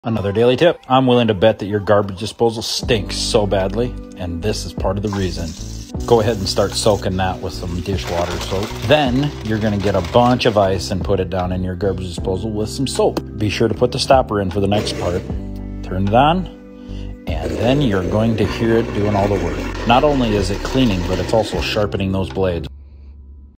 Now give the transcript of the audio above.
Another daily tip. I'm willing to bet that your garbage disposal stinks so badly, and this is part of the reason. Go ahead and start soaking that with some dishwater soap. Then you're going to get a bunch of ice and put it down in your garbage disposal with some soap. Be sure to put the stopper in for the next part. Turn it on, and then you're going to hear it doing all the work. Not only is it cleaning, but it's also sharpening those blades.